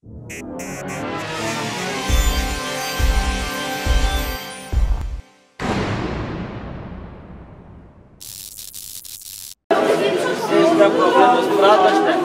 Este problema z bratasztem.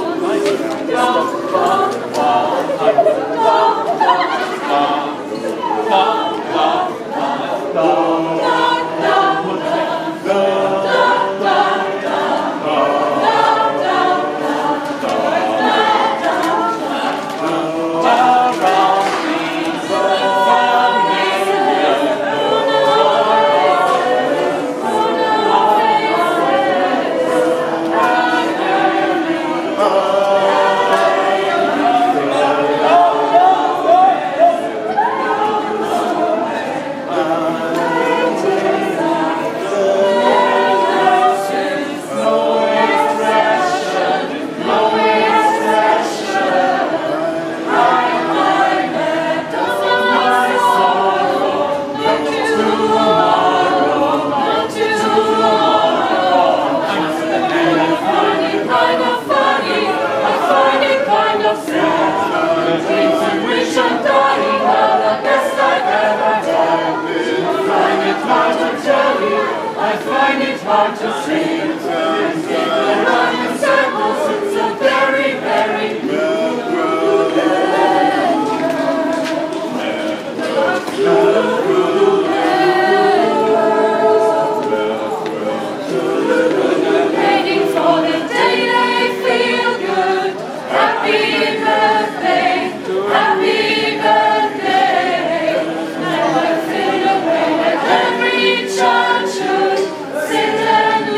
Hard to see, people run in circles, it's a very, very waiting for the day they feel good. Happy birthday, happy birthday. Now I feel the way that every child should. Sit and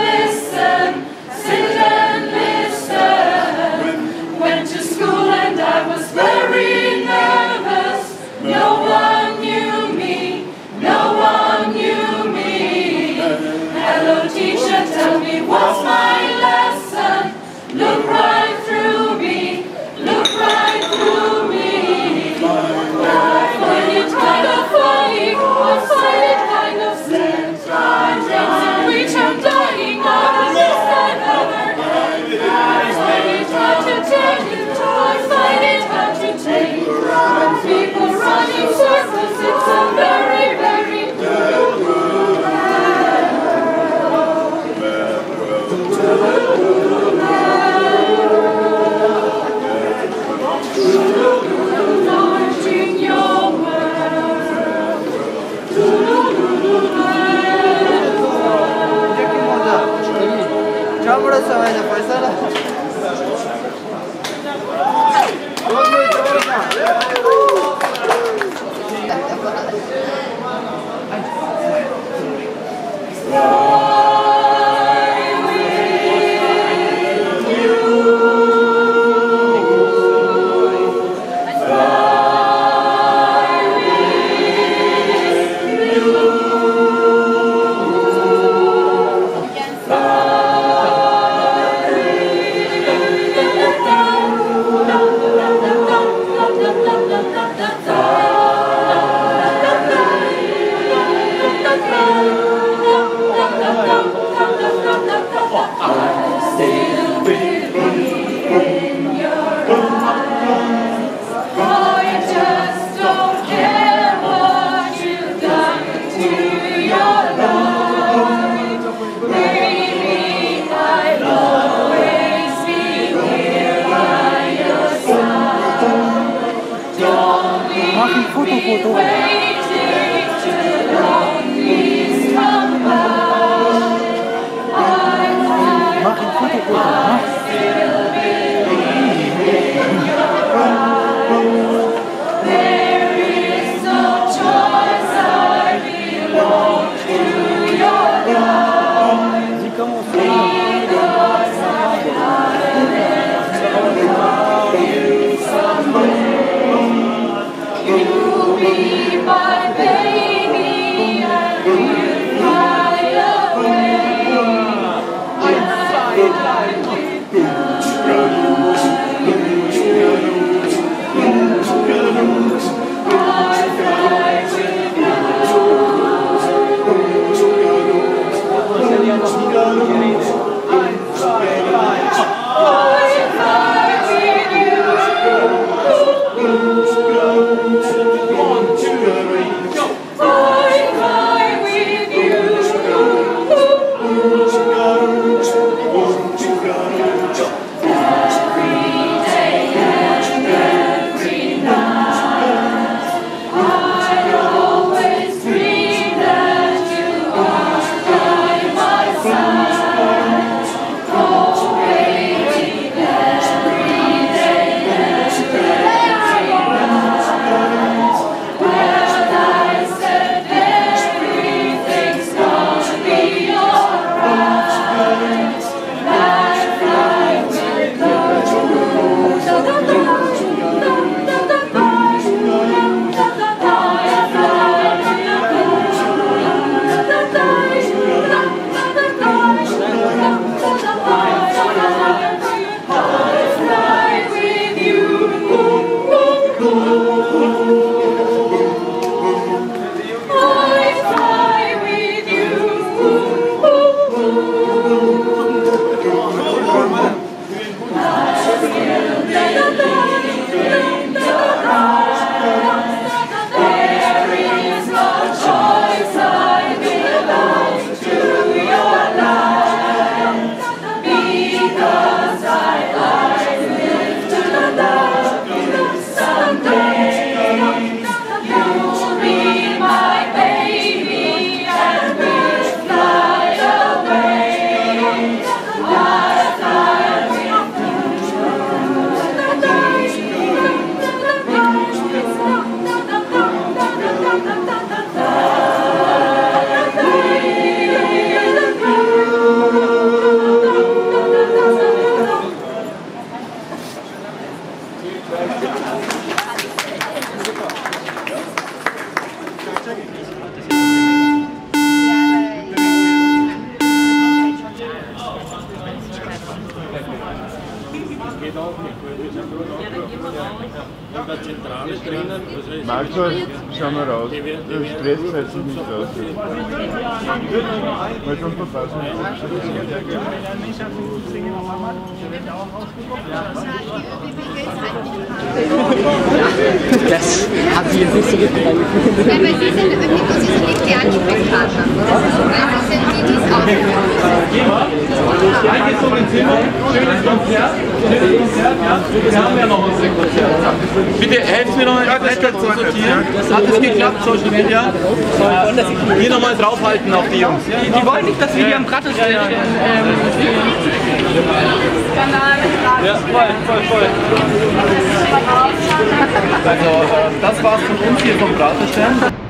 listen. Went to school and I was very nervous. No one knew me, no one knew me. Hello teacher, tell me what's my lesson. Look right through me, look right through me. I find it kind of funny, I find it kind of sad. Which I'm dying of this and other. I find it hard to tell you, I find it hard to tell you. When people run in circles, it's a very, very good world. Launching your world. क्या बड़ा समय है पैसा ना Bye. Und der Zentrale drinnen, Markus, schau mal raus. Der Stress setzt sich nicht aus. Weil schon verpasst. Das hat sie jetzt nicht so gefallen. Ja, weil Sie sind irgendwie Sie sind nicht die Ansprechpartner. Also sind die, die es Schönes Konzert. Ja. Wir haben ja noch unsere Konzerte. Bitte helft mir noch etwas zu sortieren. Hat es geklappt, Social Media? Hier nochmal draufhalten auf die Jungs. Die wollen nicht, dass wir hier am Pratte stehen. Ja, voll. Also, das war's von uns hier vom Praterstern.